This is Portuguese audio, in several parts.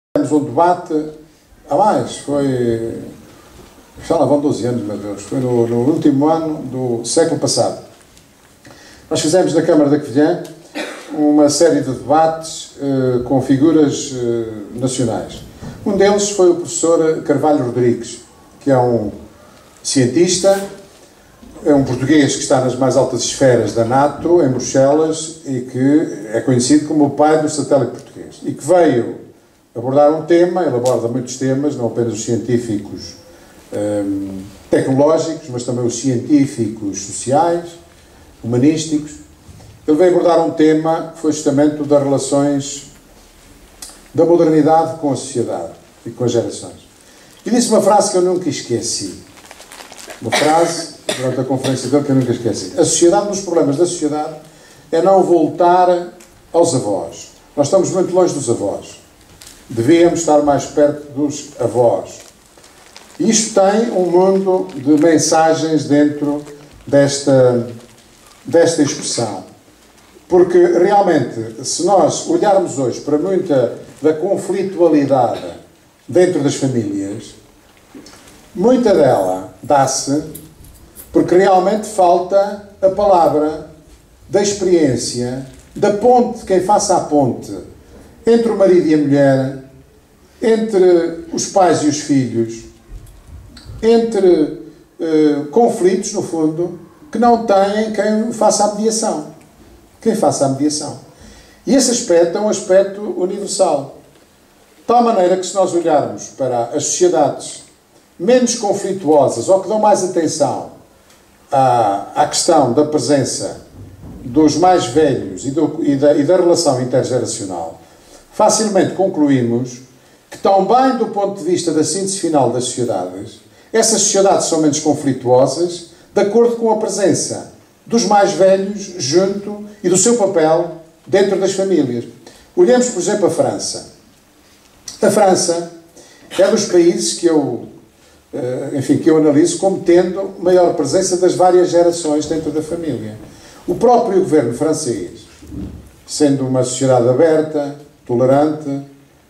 Tivemos um debate há mais, já lá vão 12 anos, meu Deus, foi no último ano do século passado. Nós fizemos na Câmara da Covilhã uma série de debates com figuras nacionais. Um deles foi o professor Carvalho Rodrigues, que é um cientista, é um português que está nas mais altas esferas da NATO, em Bruxelas, e que é conhecido como o pai do satélite português, e que veio abordar um tema. Ele aborda muitos temas, não apenas os científicos tecnológicos, mas também os científicos sociais, humanísticos. Ele veio abordar um tema que foi justamente o das relações da modernidade com a sociedade e com as gerações. E disse uma frase que eu nunca esqueci. Uma frase, durante a conferência dele, que eu nunca esqueci. A sociedade, um dos problemas da sociedade, é não voltar aos avós. Nós estamos muito longe dos avós. Devíamos estar mais perto dos avós. E isto tem um mundo de mensagens dentro desta expressão. Porque, realmente, se nós olharmos hoje para muita da conflitualidade dentro das famílias, muita dela dá-se porque realmente falta a palavra da experiência, da ponte, quem faça a ponte entre o marido e a mulher, entre os pais e os filhos, entre conflitos, no fundo, que não têm quem faça a mediação. Quem faça a mediação. E esse aspecto é um aspecto universal. De tal maneira que, se nós olharmos para as sociedades menos conflituosas, ou que dão mais atenção à questão da presença dos mais velhos e da relação intergeracional, facilmente concluímos que, tão bem do ponto de vista da síntese final das sociedades, essas sociedades são menos conflituosas de acordo com a presença dos mais velhos junto e do seu papel dentro das famílias. Olhemos, por exemplo, a França. A França é dos países que eu analiso como tendo maior presença das várias gerações dentro da família. O próprio governo francês, sendo uma sociedade aberta, tolerante,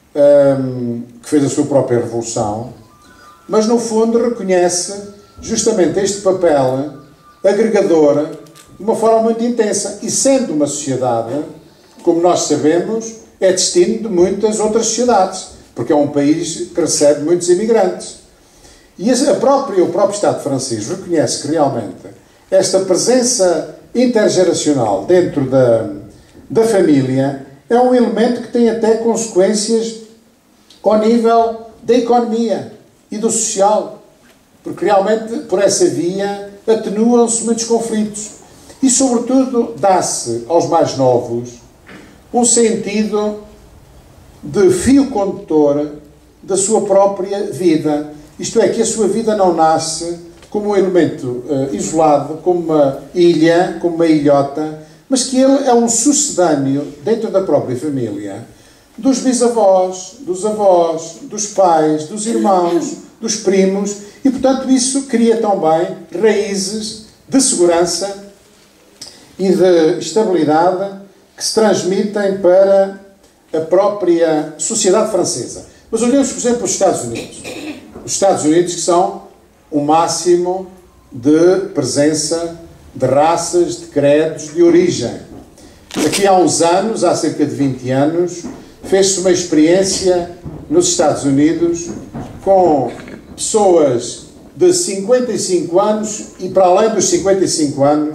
que fez a sua própria revolução, mas no fundo reconhece justamente este papel agregador de uma forma muito intensa. E sendo uma sociedade, como nós sabemos, é destino de muitas outras sociedades, porque é um país que recebe muitos imigrantes. E o próprio Estado francês reconhece que realmente esta presença intergeracional dentro da família é um elemento que tem até consequências ao nível da economia e do social, porque realmente por essa via atenuam-se muitos conflitos. E, sobretudo, dá-se aos mais novos um sentido de fio condutor da sua própria vida. Isto é, que a sua vida não nasce como um elemento isolado, como uma ilha, como uma ilhota, mas que ele é um sucedâneo dentro da própria família, dos bisavós, dos avós, dos pais, dos irmãos, dos primos, e, portanto, isso cria também raízes de segurança e de estabilidade que se transmitem para a própria sociedade francesa. Mas olhemos, por exemplo, os Estados Unidos. Os Estados Unidos, que são o máximo de presença de raças, de credos, de origem. Aqui há uns anos, há cerca de 20 anos, fez-se uma experiência nos Estados Unidos com pessoas de 55 anos e para além dos 55 anos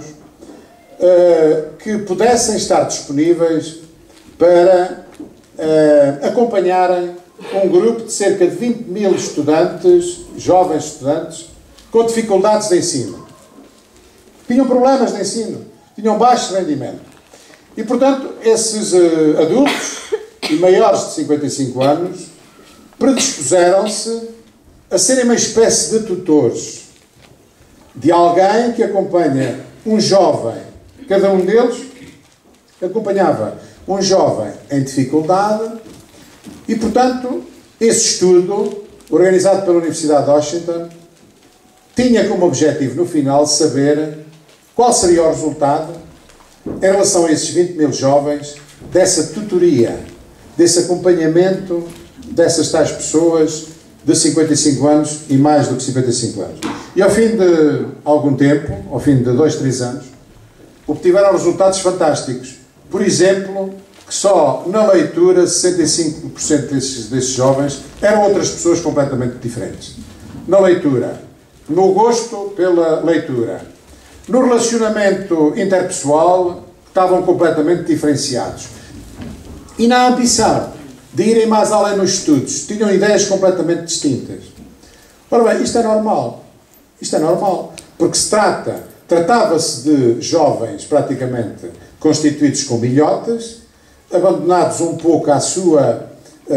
que pudessem estar disponíveis para acompanharem um grupo de cerca de 20 mil estudantes, jovens estudantes, com dificuldades de ensino. Tinham problemas de ensino, tinham baixo rendimento. E, portanto, esses adultos e maiores de 55 anos predispuseram-se a serem uma espécie de tutores de alguém que acompanha um jovem. Cada um deles acompanhava um jovem em dificuldade e, portanto, esse estudo, organizado pela Universidade de Washington, tinha como objetivo, no final, saber qual seria o resultado em relação a esses 20 mil jovens dessa tutoria, desse acompanhamento dessas tais pessoas de 55 anos e mais do que 55 anos. E ao fim de algum tempo, ao fim de 2, 3 anos, obtiveram resultados fantásticos. Por exemplo, que só na leitura 65% desses jovens eram outras pessoas completamente diferentes. Na leitura, no gosto pela leitura, no relacionamento interpessoal, estavam completamente diferenciados. E na ambição de irem mais além nos estudos, tinham ideias completamente distintas. Ora bem, isto é normal. Isto é normal, porque tratava-se de jovens praticamente constituídos com bilhotas, abandonados um pouco à sua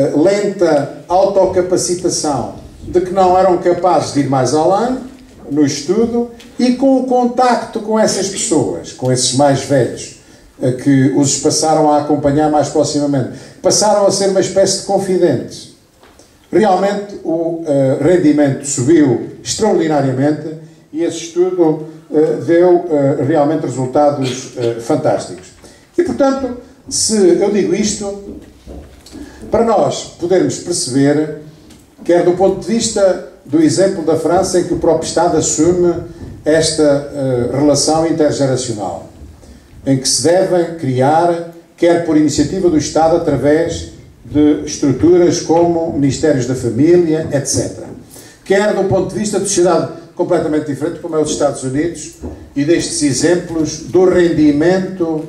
lenta autocapacitação de que não eram capazes de ir mais além no estudo, e com o contacto com essas pessoas, com esses mais velhos, que os passaram a acompanhar mais proximamente, passaram a ser uma espécie de confidentes. Realmente o rendimento subiu extraordinariamente e esse estudo deu realmente resultados fantásticos. E, portanto, se eu digo isto, para nós podermos perceber, quer do ponto de vista do exemplo da França, em que o próprio Estado assume esta relação intergeracional, em que se devem criar, quer por iniciativa do Estado, através de estruturas como Ministérios da Família, etc. Quer do ponto de vista de sociedade completamente diferente, como é os Estados Unidos, e destes exemplos do rendimento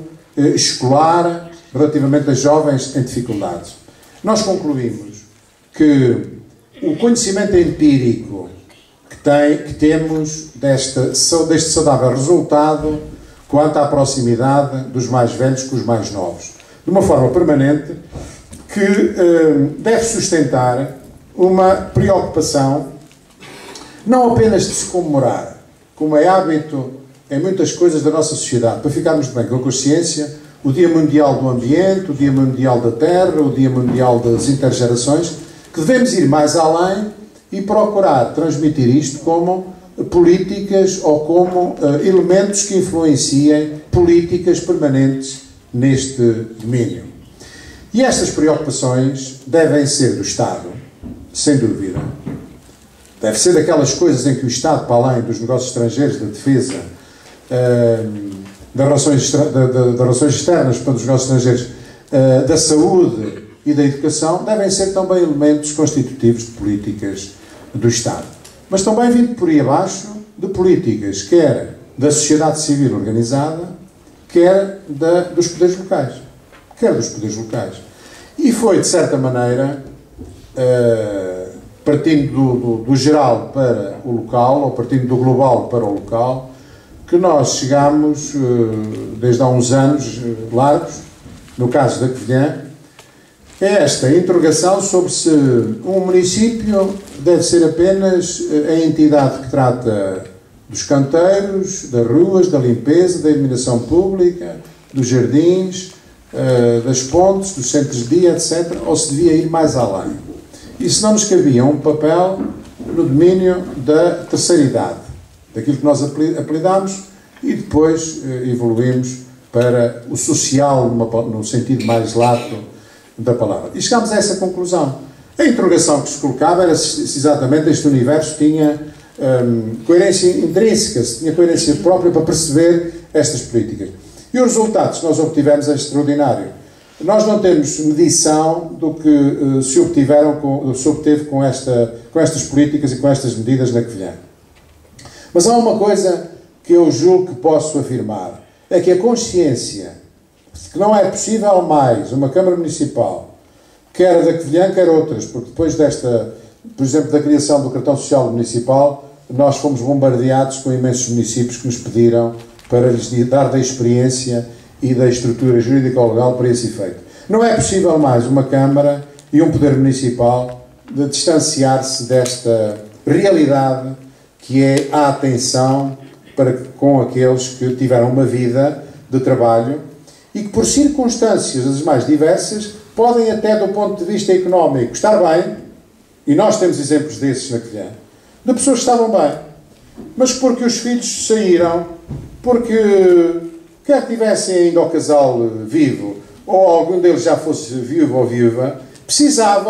escolar relativamente a jovens em dificuldades. Nós concluímos que o conhecimento empírico que temos deste saudável resultado quanto à proximidade dos mais velhos com os mais novos, de uma forma permanente, que deve sustentar uma preocupação não apenas de se comemorar, como é hábito em muitas coisas da nossa sociedade, para ficarmos bem com a consciência, o Dia Mundial do Ambiente, o Dia Mundial da Terra, o Dia Mundial das Intergerações, que devemos ir mais além e procurar transmitir isto como políticas ou como elementos que influenciem políticas permanentes neste domínio. E estas preocupações devem ser do Estado, sem dúvida. Deve ser daquelas coisas em que o Estado, para além dos negócios estrangeiros, da defesa, das relações externas, portanto, dos negócios estrangeiros, da saúde e da educação, devem ser também elementos constitutivos de políticas do Estado. Mas também vindo por aí abaixo de políticas, quer da sociedade civil organizada, quer dos poderes locais. E foi, de certa maneira, partindo do geral para o local, ou partindo do global para o local, que nós chegámos, desde há uns anos largos, no caso da Covilhã, é esta interrogação sobre se um município deve ser apenas a entidade que trata dos canteiros, das ruas, da limpeza, da iluminação pública, dos jardins, das pontes, dos centros de dia, etc., ou se devia ir mais além. E se não nos cabia um papel no domínio da terceira idade, daquilo que nós apelidámos, e depois evoluímos para o social, no sentido mais lato da palavra. E chegámos a essa conclusão. A interrogação que se colocava era se exatamente este universo tinha coerência intrínseca, se tinha coerência própria para perceber estas políticas. E os resultados que nós obtivemos é extraordinário. Nós não temos medição do que se obteve com estas políticas e com estas medidas na Covilhã. Mas há uma coisa que eu julgo que posso afirmar, é que a consciência de que não é possível mais uma Câmara Municipal, quer a da Covilhã, quer outras, porque depois por exemplo, da criação do cartão social municipal, nós fomos bombardeados com imensos municípios que nos pediram para lhes dar da experiência e da estrutura jurídico-legal para esse efeito. Não é possível mais uma Câmara e um Poder Municipal de distanciar-se desta realidade que é a atenção com aqueles que tiveram uma vida de trabalho e que, por circunstâncias as mais diversas, podem até, do ponto de vista económico, estar bem, e nós temos exemplos desses na Covilhã, de pessoas que estavam bem, mas porque os filhos saíram, porque quer tivessem ainda o casal vivo, ou algum deles já fosse viúvo ou viúva, precisavam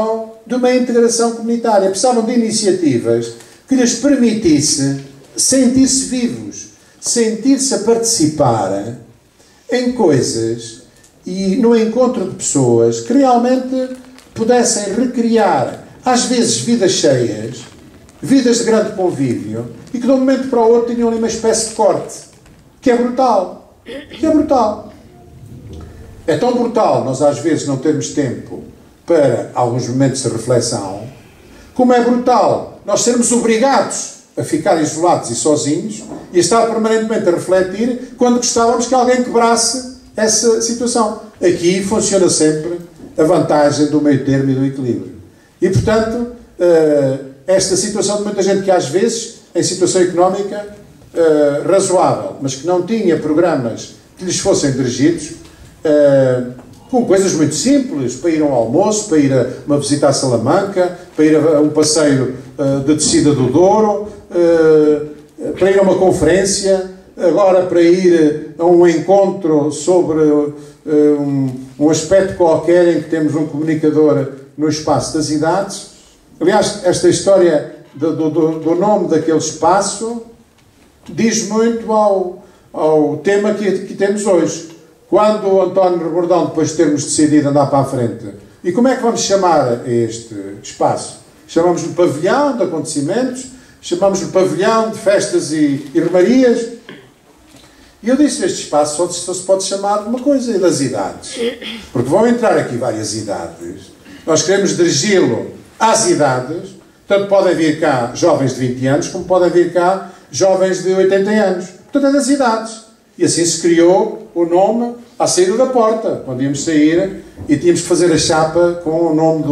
de uma integração comunitária. Precisavam de iniciativas que lhes permitisse sentir-se vivos, sentir-se a participar em coisas e no encontro de pessoas que realmente pudessem recriar, às vezes, vidas cheias, vidas de grande convívio, e que de um momento para o outro tinham ali uma espécie de corte, que é brutal. Que é brutal. É tão brutal nós às vezes não termos tempo para alguns momentos de reflexão, como é brutal nós sermos obrigados a ficar isolados e sozinhos e a estar permanentemente a refletir quando gostávamos que alguém quebrasse essa situação. Aqui funciona sempre a vantagem do meio termo e do equilíbrio. E, portanto, esta situação de muita gente que às vezes, em situação económica razoável, mas que não tinha programas que lhes fossem dirigidos, com coisas muito simples, para ir a um almoço, para ir a uma visita à Salamanca, para ir a um passeio de descida do Douro, para ir a uma conferência, agora para ir a um encontro sobre um aspecto qualquer em que temos um comunicador no espaço das idades. Aliás, esta história do nome daquele espaço diz muito ao tema que temos hoje. Quando o António Rebordão, depois de termos decidido andar para a frente, e como é que vamos chamar este espaço? Chamamos-lhe pavilhão de acontecimentos, chamamos-lhe pavilhão de festas e romarias. E eu disse, este espaço só se pode chamar de uma coisa, das idades. Porque vão entrar aqui várias idades. Nós queremos dirigi-lo às idades, portanto podem vir cá jovens de 20 anos, como podem vir cá jovens de 80 anos. Portanto é das idades. E assim se criou o nome à saída da porta, quando íamos sair e tínhamos que fazer a chapa com o nome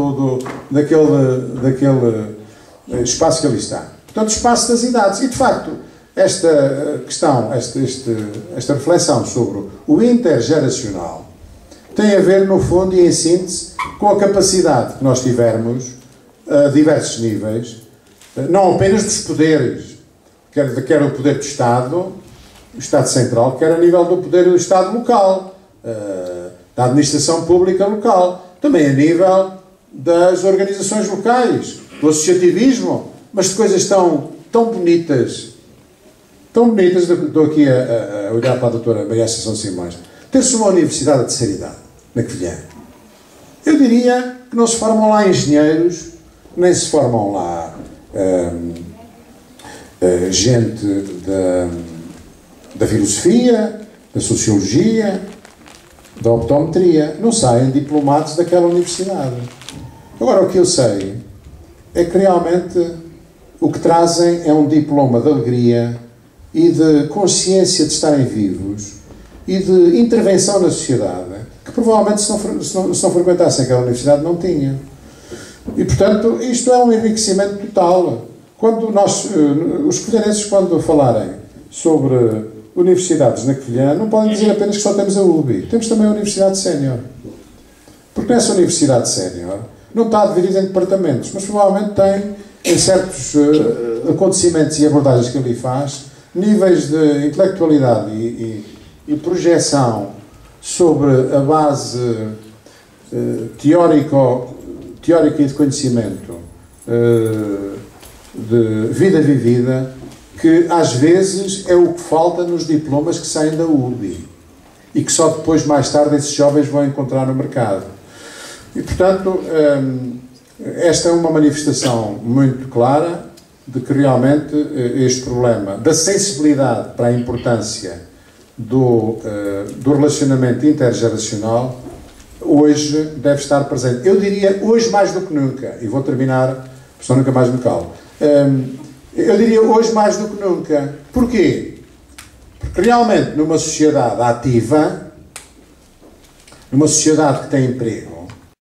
daquele espaço que ali está. Portanto, espaço das idades. E, de facto, esta questão, esta reflexão sobre o intergeracional tem a ver, no fundo e em síntese, com a capacidade que nós tivermos, a diversos níveis, não apenas dos poderes, quer o poder do Estado, o Estado Central, quer a nível do poder do Estado local, da administração pública local, também a nível das organizações locais, do associativismo, mas de coisas tão bonitas, estou aqui a olhar para a doutora Maria Assunção Simões, ter-se uma universidade de terceira idade, na Covilhã. Eu diria que não se formam lá engenheiros, nem se formam lá gente da filosofia, da sociologia, da optometria. Não saem diplomados daquela universidade. Agora, o que eu sei é que realmente o que trazem é um diploma de alegria e de consciência de estarem vivos e de intervenção na sociedade, que provavelmente se não frequentassem aquela universidade não tinham. E, portanto, isto é um enriquecimento total. Quando os covilhanenses, quando falarem sobre universidades na Covilhã, não podem dizer apenas que só temos a UBI. Temos também a Universidade Sénior. Porque nessa Universidade Sénior não está dividida em departamentos, mas provavelmente tem, em certos acontecimentos e abordagens que ali faz, níveis de intelectualidade e projeção sobre a base teórica e de conhecimento de vida vivida, que às vezes é o que falta nos diplomas que saem da UBI e que só depois, mais tarde, esses jovens vão encontrar no mercado. E, portanto, esta é uma manifestação muito clara de que realmente este problema da sensibilidade para a importância do relacionamento intergeracional hoje deve estar presente. Eu diria hoje mais do que nunca, e vou terminar, porque senão nunca mais me calo. Eu diria hoje mais do que nunca. Porquê? Porque realmente numa sociedade ativa, numa sociedade que tem emprego,